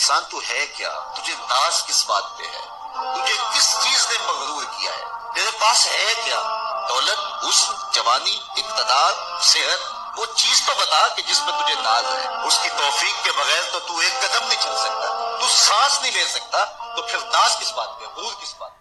इंसान तू है क्या? तुझे नाज किस बात पे है? तुझे किस चीज ने मगरूर किया है? तेरे पास है क्या? दौलत, हुस्न, जवानी, इक्तदार, सेहत, वो चीज तो बता कि जिसमें तुझे नाज है। उसकी तौफीक के बगैर तो तू एक कदम नहीं चल सकता, तू सांस नहीं ले सकता, तो फिर नाज किस बात पे, गूर किस बात पे?